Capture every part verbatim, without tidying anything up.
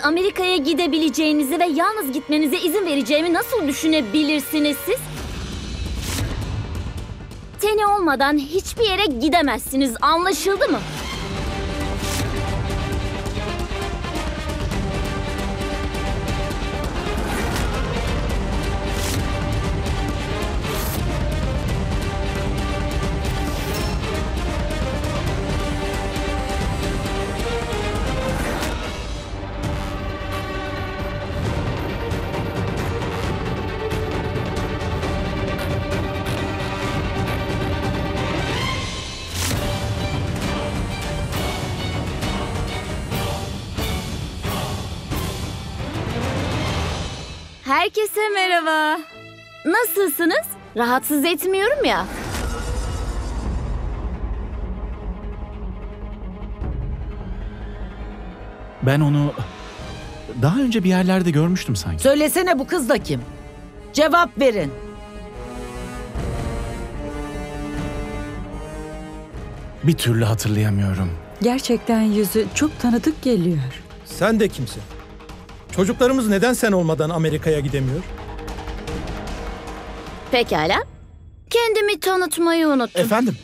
Amerika'ya gidebileceğinizi ve yalnız gitmenize izin vereceğimi nasıl düşünebilirsiniz siz? Teni olmadan hiçbir yere gidemezsiniz, anlaşıldı mı? Herkese merhaba. Nasılsınız? Rahatsız etmiyorum ya. Ben onu daha önce bir yerlerde görmüştüm sanki. Söylesene, bu kız da kim? Cevap verin. Bir türlü hatırlayamıyorum. Gerçekten yüzü çok tanıdık geliyor. Sen de kimsin? Çocuklarımız neden sen olmadan Amerika'ya gidemiyor? Pekala. Kendimi tanıtmayı unuttum. Efendim?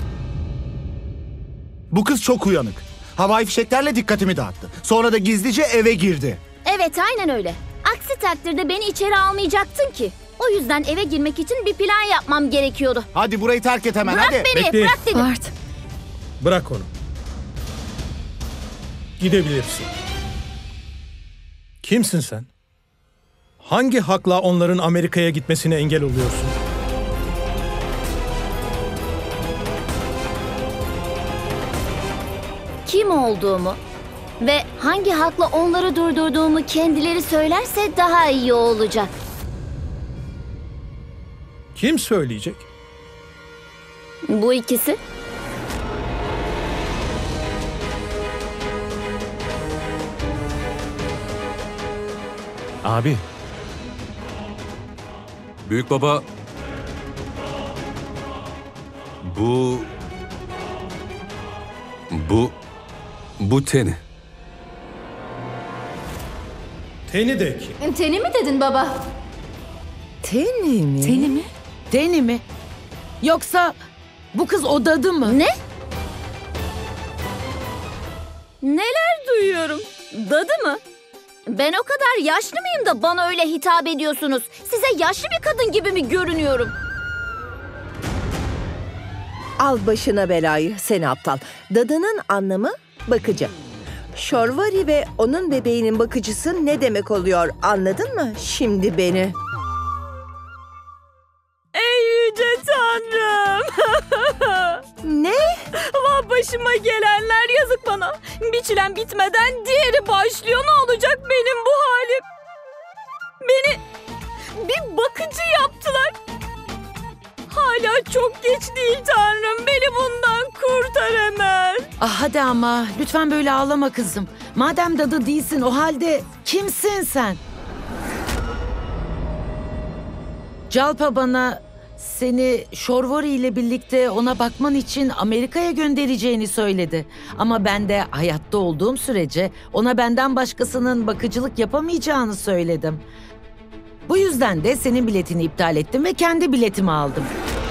Bu kız çok uyanık. Havai fişeklerle dikkatimi dağıttı. Sonra da gizlice eve girdi. Evet, aynen öyle. Aksi takdirde beni içeri almayacaktın ki. O yüzden eve girmek için bir plan yapmam gerekiyordu. Hadi burayı terk et hemen, Bırak hadi. beni, Bekleyin. bırak dedim. Art, Bırak onu. Gidebilirsin. Kimsin sen? Hangi hakla onların Amerika'ya gitmesine engel oluyorsun? Kim olduğumu ve hangi hakla onları durdurduğumu kendileri söylerse daha iyi olacak. Kim söyleyecek? Bu ikisi. Abi, Büyük baba... Bu... Bu... Bu Teni. Teni de kim? Teni mi dedin baba? Teni mi? Teni mi? Teni mi? Yoksa bu kız o dadı mı? Ne? Neler duyuyorum? Dadı mı? Ben o kadar yaşlı mıyım da bana öyle hitap ediyorsunuz? Size yaşlı bir kadın gibi mi görünüyorum? Al başına belayı seni aptal. Dadının anlamı bakıcı. Şorvari ve onun bebeğinin bakıcısı ne demek oluyor, anladın mı şimdi beni? Ey yüce Tanrım! Ne? Vah, başıma gelenler, yazık bana. Bir çilem bitmeden diğeri başlıyor. Ne olacak benim bu halim? Beni bir bakıcı yaptılar. Hala çok geç değil Tanrım. Beni bundan kurtar hemen. Ah hadi ama lütfen böyle ağlama kızım. Madem dadı değilsin, o halde kimsin sen? Calpa bana seni Şorvari ile birlikte ona bakman için Amerika'ya göndereceğini söyledi. Ama ben de hayatta olduğum sürece ona benden başkasının bakıcılık yapamayacağını söyledim. Bu yüzden de senin biletini iptal ettim ve kendi biletimi aldım.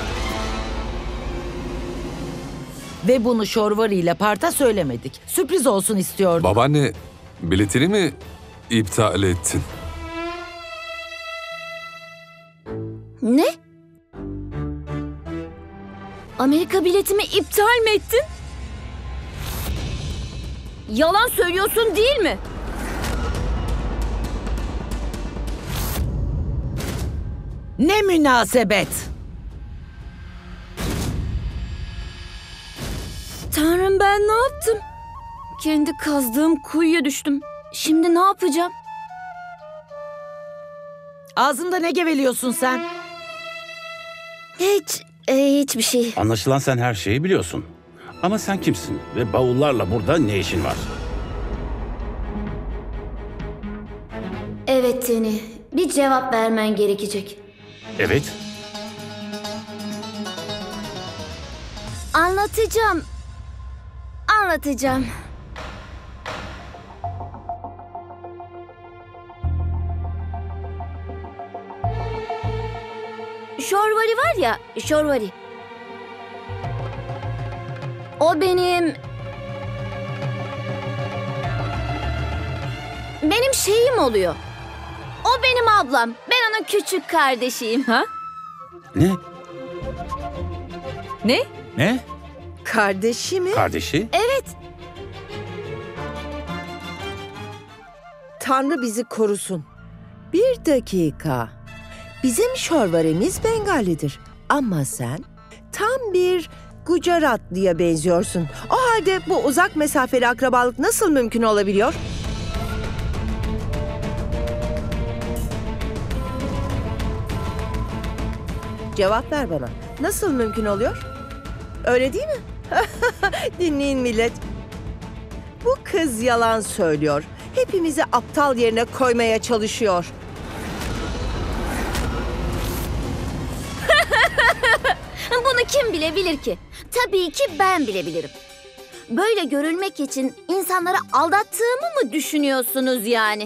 Ve bunu Şorvari ile Part'a söylemedik. Sürpriz olsun istiyorduk. Babaanne, biletini mi iptal ettin? Ne? Amerika biletimi iptal mi ettin? Yalan söylüyorsun değil mi? Ne münasebet! Tanrım, ben ne yaptım? Kendi kazdığım kuyuya düştüm. Şimdi ne yapacağım? Ağzında ne geveliyorsun sen? Hiç, e, hiçbir şey. Anlaşılan sen her şeyi biliyorsun. Ama sen kimsin ve bavullarla burada ne işin var? Evet Teni, bir cevap vermen gerekecek. Evet. Anlatacağım. Anlatacağım. Şorvari var ya, Şorvari. O benim... Benim şeyim oluyor. O benim ablam. Ben onun küçük kardeşiyim. Ha? Ne? Ne? Ne? Kardeşi mi? Kardeşi? Evet. Tanrı bizi korusun. Bir dakika. Bizim Şorvarimiz Bengalidir. Ama sen tam bir Gujaratlı'ya benziyorsun. O halde bu uzak mesafeli akrabalık nasıl mümkün olabiliyor? Cevap ver bana. Nasıl mümkün oluyor? Öyle değil mi? Dinleyin millet. Bu kız yalan söylüyor. Hepimizi aptal yerine koymaya çalışıyor. Bunu kim bilebilir ki? Tabii ki ben bilebilirim. Böyle görülmek için insanları aldattığımı mı düşünüyorsunuz yani?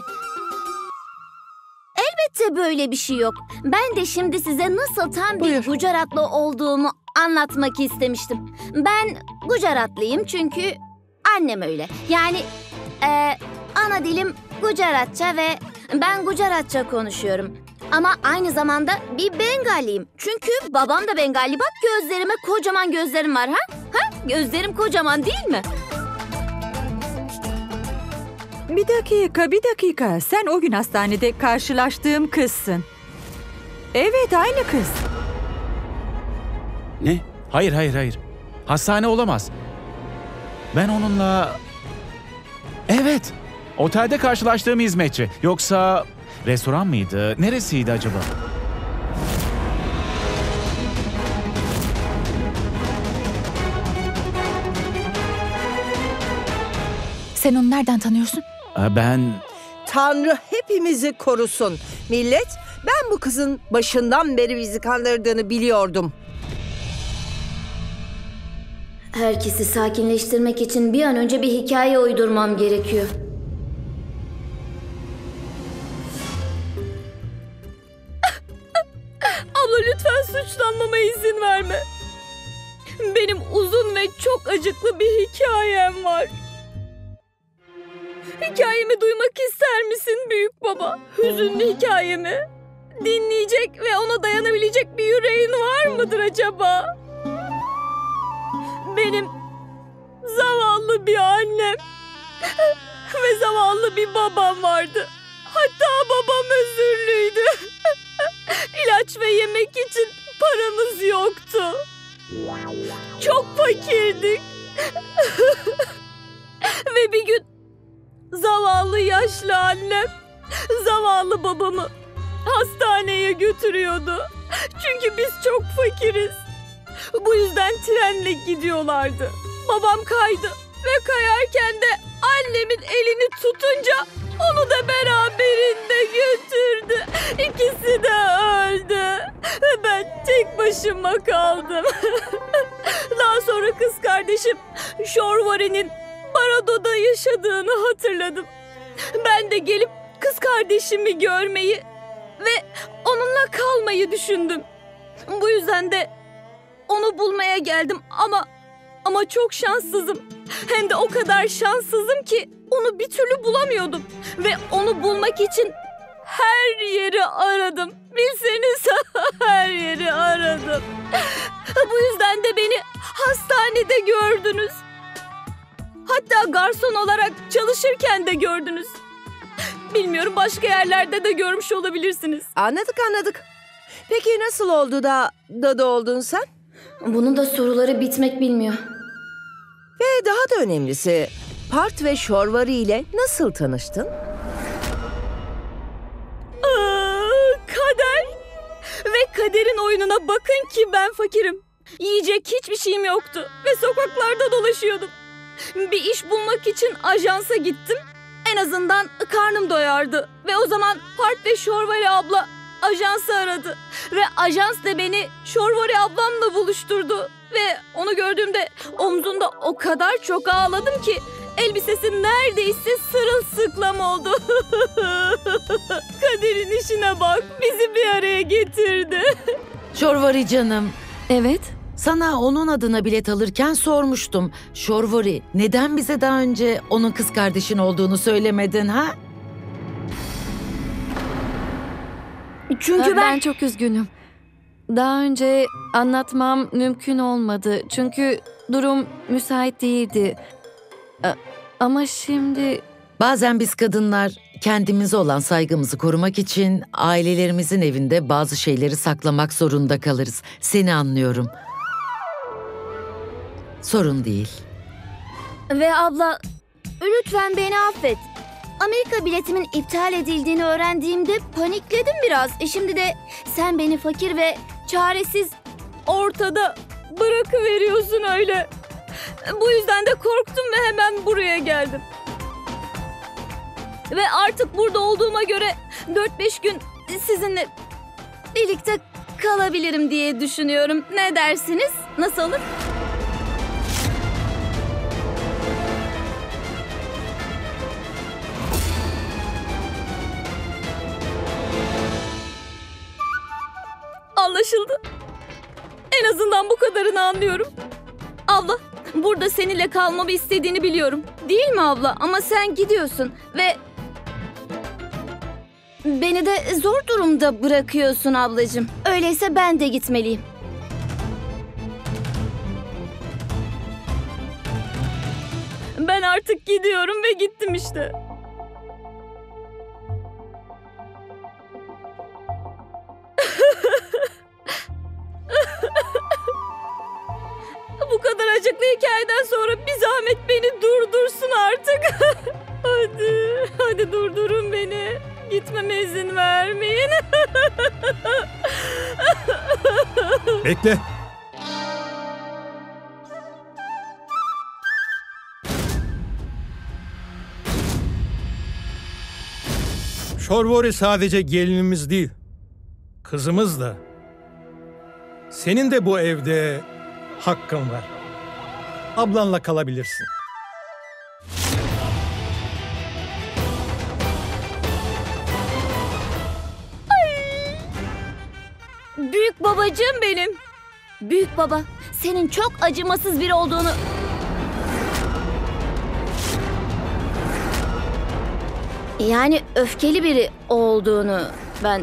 Elbette böyle bir şey yok. Ben de şimdi size nasıl tam bir Buyur. Gujaratlı olduğumu anlatmak istemiştim. Ben Gujaratlıyım çünkü annem öyle. Yani e, ana dilim Gujaratça ve ben Gujaratça konuşuyorum. Ama aynı zamanda bir Bengaliyim. Çünkü babam da Bengali. Bak gözlerime kocaman gözlerim var ha? Ha? Gözlerim kocaman değil mi? Bir dakika, bir dakika. Sen o gün hastanede karşılaştığım kızsın. Evet, aynı kız. Ne? Hayır, hayır, hayır. Hastane olamaz. Ben onunla... Evet. Otelde karşılaştığım hizmetçi. Yoksa restoran mıydı? Neresiydi acaba? Sen onu nereden tanıyorsun? Aa, Ben... Tanrı hepimizi korusun. Millet, ben bu kızın başından beri bizi kandırdığını biliyordum. Herkesi sakinleştirmek için bir an önce bir hikaye uydurmam gerekiyor. Abla lütfen suçlanmama izin verme. Benim uzun ve çok acıklı bir hikayem var. Hikayemi duymak ister misin büyük baba? Hüzünlü hikayemi. Dinleyecek ve ona dayanabilecek bir yüreğin var mıdır acaba? Benim zavallı bir annem ve zavallı bir babam vardı. Hatta babam özürlüydü. İlaç ve yemek için paramız yoktu. Çok fakirdik. Ve bir gün zavallı yaşlı annem zavallı babamı hastaneye götürüyordu. Çünkü biz çok fakiriz. Bu yüzden trenle gidiyorlardı. Babam kaydı ve kayarken de annemin elini tutunca onu da beraberinde götürdü. İkisi de öldü. Ben tek başıma kaldım. Daha sonra kız kardeşim Şorvari'nin Barado'da yaşadığını hatırladım. Ben de gelip kız kardeşimi görmeyi ve onunla kalmayı düşündüm. Bu yüzden de onu bulmaya geldim ama ama çok şanssızım. Hem de o kadar şanssızım ki onu bir türlü bulamıyordum. Ve onu bulmak için her yeri aradım. Bilseniz her yeri aradım. Bu yüzden de beni hastanede gördünüz. Hatta garson olarak çalışırken de gördünüz. Bilmiyorum, başka yerlerde de görmüş olabilirsiniz. Anladık anladık. Peki nasıl oldu da dadı oldun sen? Bunun da soruları bitmek bilmiyor. Ve daha da önemlisi, Part ve Şorvari ile nasıl tanıştın? Aa, kader. Ve kaderin oyununa bakın ki ben fakirim. Yiyecek hiçbir şeyim yoktu ve sokaklarda dolaşıyordum. Bir iş bulmak için ajansa gittim. En azından karnım doyardı. Ve o zaman Part ve Şorvari abla ajansı aradı. Ve ajans da beni Şorvari ablamla buluşturdu. Ve onu gördüğümde omzunda o kadar çok ağladım ki elbisesi neredeyse sırılsıklam oldu. Kaderin işine bak, bizi bir araya getirdi. Şorvari canım. Evet. Sana onun adına bilet alırken sormuştum. Şorvari, neden bize daha önce onun kız kardeşin olduğunu söylemedin ha? Çünkü ben... ben... çok üzgünüm. Daha önce anlatmam mümkün olmadı. Çünkü durum müsait değildi. A- Ama şimdi... Bazen biz kadınlar kendimize olan saygımızı korumak için ailelerimizin evinde bazı şeyleri saklamak zorunda kalırız. Seni anlıyorum. Sorun değil. Ve abla, lütfen beni affet. Amerika biletimin iptal edildiğini öğrendiğimde panikledim biraz. E şimdi de sen beni fakir ve çaresiz ortada bırakıveriyorsun öyle. Bu yüzden de korktum ve hemen buraya geldim. Ve artık burada olduğuma göre dört beş gün sizinle birlikte kalabilirim diye düşünüyorum. Ne dersiniz? Nasıl olur? Anlaşıldı. En azından bu kadarını anlıyorum. Abla, burada seninle kalmamı istediğini biliyorum. Değil mi abla? Ama sen gidiyorsun ve beni de zor durumda bırakıyorsun ablacığım. Öyleyse ben de gitmeliyim. Ben artık gidiyorum ve gittim işte. Bu kadar acıklı hikayeden sonra bir zahmet beni durdursun artık. Hadi, hadi durdurun beni. Gitmeme izin vermeyin. Bekle. Şorvari sadece gelinimiz değil, kızımız da. Senin de bu evde hakkın var. Ablanla kalabilirsin. Büyük babacığım benim. Büyük baba, senin çok acımasız biri olduğunu... Yani öfkeli biri olduğunu ben...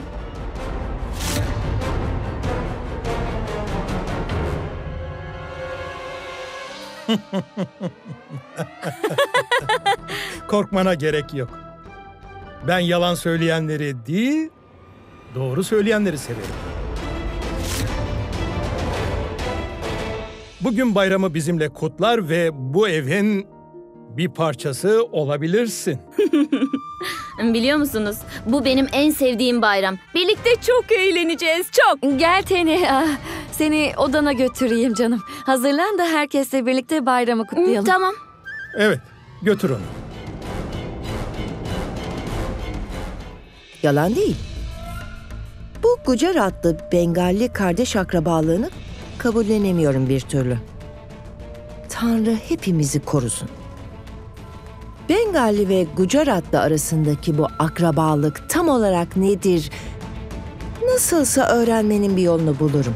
Korkmana gerek yok. Ben yalan söyleyenleri değil, doğru söyleyenleri severim. Bugün bayramı bizimle kutlar ve bu evin bir parçası olabilirsin. Biliyor musunuz? Bu benim en sevdiğim bayram. Birlikte çok eğleneceğiz, çok. Gel Teni, ah, seni odana götüreyim canım. Hazırlan da herkesle birlikte bayramı kutlayalım. Tamam. Evet, götür onu. Yalan değil. Bu Gujaratlı Bengalli kardeş akrabalığını kabullenemiyorum bir türlü. Tanrı hepimizi korusun. Bengalli ve Gujaratlı arasındaki bu akrabalık tam olarak nedir? Nasılsa öğrenmenin bir yolunu bulurum.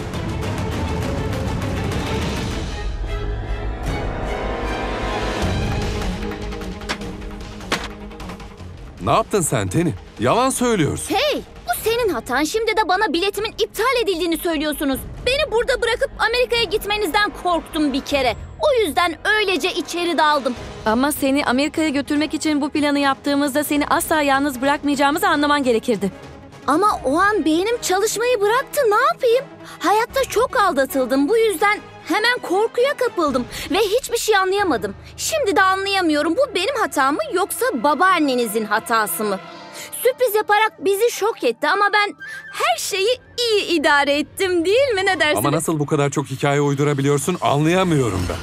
Ne yaptın sen Teni? Yalan söylüyorsun. Hey! Bu senin hatan. Şimdi de bana biletimin iptal edildiğini söylüyorsunuz. Beni burada bırakıp Amerika'ya gitmenizden korktum bir kere. O yüzden öylece içeri daldım. Ama seni Amerika'ya götürmek için bu planı yaptığımızda seni asla yalnız bırakmayacağımızı anlaman gerekirdi. Ama o an beynim çalışmayı bıraktı. Ne yapayım? Hayatta çok aldatıldım. Bu yüzden hemen korkuya kapıldım ve hiçbir şey anlayamadım. Şimdi de anlayamıyorum. Bu benim hatam mı yoksa babaannenizin hatası mı? Sürpriz yaparak bizi şok etti ama ben her şeyi iyi idare ettim, değil mi? Ne dersiniz? Ama nasıl bu kadar çok hikaye uydurabiliyorsun anlayamıyorum ben.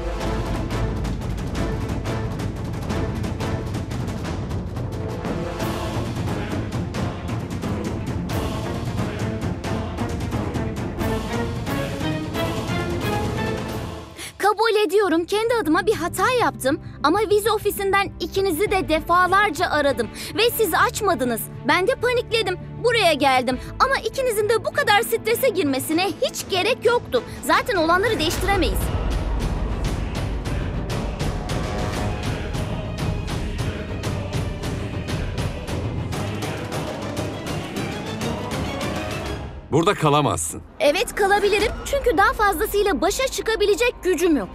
Kabul ediyorum, kendi adıma bir hata yaptım ama vize ofisinden ikinizi de defalarca aradım ve siz açmadınız. Ben de panikledim. buraya geldim. Ama ikinizin de bu kadar strese girmesine hiç gerek yoktu. Zaten olanları değiştiremeyiz. Burada kalamazsın. Evet, kalabilirim çünkü daha fazlasıyla başa çıkabilecek gücüm yok.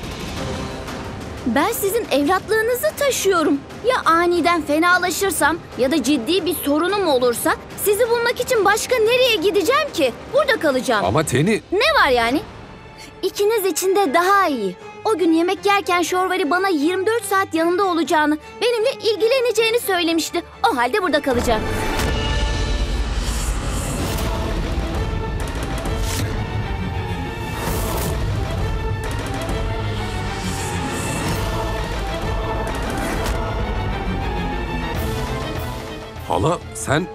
Ben sizin evlatlığınızı taşıyorum. Ya aniden fenalaşırsam ya da ciddi bir sorunum olursa sizi bulmak için başka nereye gideceğim ki? Burada kalacağım. Ama Teni... Ne var yani? İkiniz için de daha iyi. O gün yemek yerken Şorvari bana yirmi dört saat yanında olacağını, benimle ilgileneceğini söylemişti. O halde burada kalacağım. Hala sen...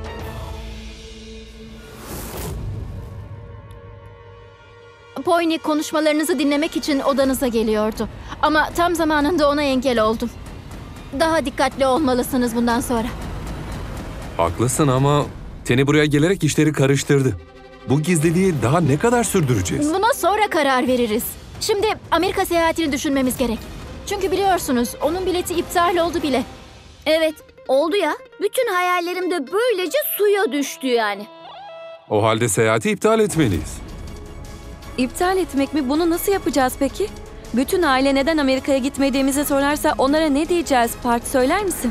Poyni konuşmalarınızı dinlemek için odanıza geliyordu. Ama tam zamanında ona engel oldum. Daha dikkatli olmalısınız bundan sonra. Haklısın ama Teni buraya gelerek işleri karıştırdı. Bu gizliliği daha ne kadar sürdüreceğiz? Buna sonra karar veririz. Şimdi Amerika seyahatini düşünmemiz gerek. Çünkü biliyorsunuz onun bileti iptal oldu bile. Evet, oldu ya. Bütün hayallerim de böylece suya düştü yani. O halde seyahati iptal etmeliyiz. İptal etmek mi? Bunu nasıl yapacağız peki? Bütün aile neden Amerika'ya gitmediğimizi sorarsa onlara ne diyeceğiz? Part, söyler misin?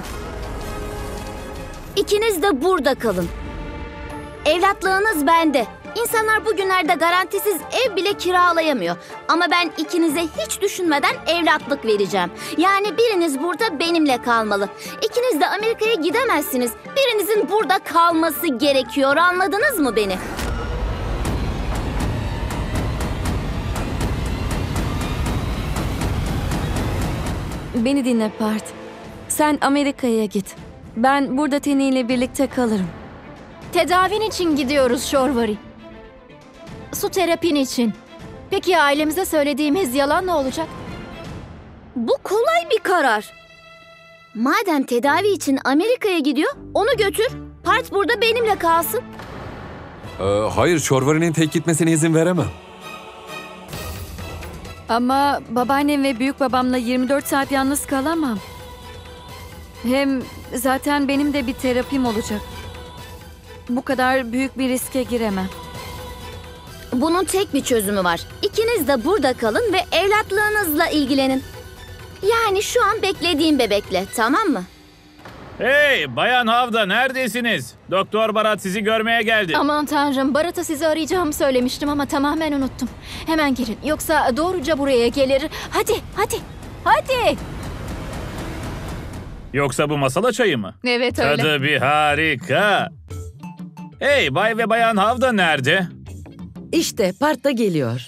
İkiniz de burada kalın. Evlatlığınız bende. İnsanlar bugünlerde garantisiz ev bile kiralayamıyor. Ama ben ikinize hiç düşünmeden evlatlık vereceğim. Yani biriniz burada benimle kalmalı. İkiniz de Amerika'ya gidemezsiniz. Birinizin burada kalması gerekiyor. Anladınız mı beni? Beni dinle Part. Sen Amerika'ya git. Ben burada Teni ile birlikte kalırım. Tedavin için gidiyoruz Şorvari. Su terapin için. Peki ya ailemize söylediğimiz yalan ne olacak? Bu kolay bir karar. Madem tedavi için Amerika'ya gidiyor, onu götür. Part burada benimle kalsın. Ee, hayır, Şorvari'nin tek gitmesine izin veremem. Ama babaannem ve büyük babamla yirmi dört saat yalnız kalamam. Hem zaten benim de bir terapim olacak. Bu kadar büyük bir riske giremem. Bunun tek bir çözümü var. İkiniz de burada kalın ve evlatlığınızla ilgilenin. Yani şu an beklediğim bebekle, tamam mı? Hey Bayan Havda, neredesiniz? Doktor Barat sizi görmeye geldi. Aman tanrım, Barat'a sizi arayacağımı söylemiştim ama tamamen unuttum. Hemen girin, yoksa doğruca buraya gelir. Hadi, hadi, hadi. Yoksa bu masala çayı mı? Evet öyle. Tadı bir harika. Hey, Bay ve Bayan Havda nerede? İşte Part da geliyor.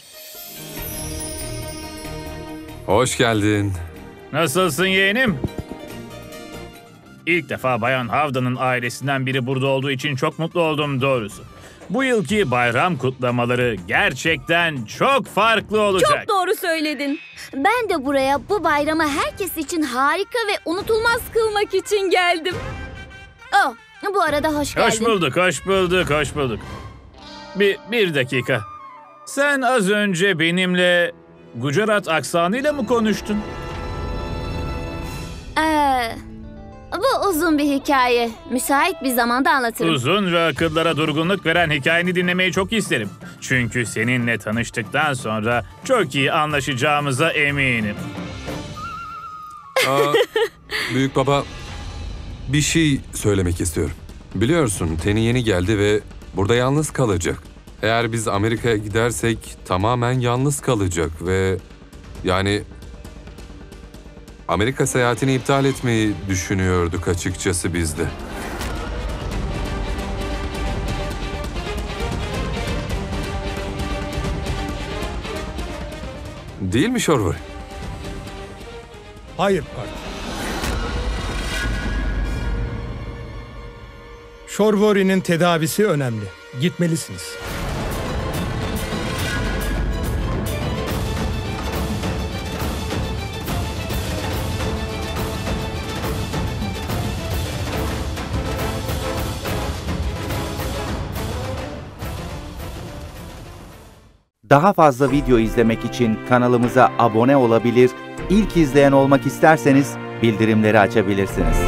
Hoş geldin. Nasılsın yeğenim? İlk defa Bayan Havda'nın ailesinden biri burada olduğu için çok mutlu oldum doğrusu. Bu yılki bayram kutlamaları gerçekten çok farklı olacak. Çok doğru söyledin. Ben de buraya bu bayramı herkes için harika ve unutulmaz kılmak için geldim. Oh, bu arada hoş geldin. Hoş bulduk, hoş bulduk, hoş bulduk. Bir, bir dakika. Sen az önce benimle Gujarat aksanıyla mı konuştun? Ee, bu uzun bir hikaye. Müsait bir zamanda anlatırım. Uzun ve akıllara durgunluk veren hikayeni dinlemeyi çok isterim. Çünkü seninle tanıştıktan sonra çok iyi anlaşacağımıza eminim. Aa, büyük baba, bir şey söylemek istiyorum. Biliyorsun Teni yeni geldi ve burada yalnız kalacak. Eğer biz Amerika'ya gidersek tamamen yalnız kalacak ve yani Amerika seyahatini iptal etmeyi düşünüyorduk açıkçası biz de. Değil mi Şorvari? Hayır Part. Şorvari'nin tedavisi önemli. Gitmelisiniz. Daha fazla video izlemek için kanalımıza abone olabilir, ilk izleyen olmak isterseniz bildirimleri açabilirsiniz.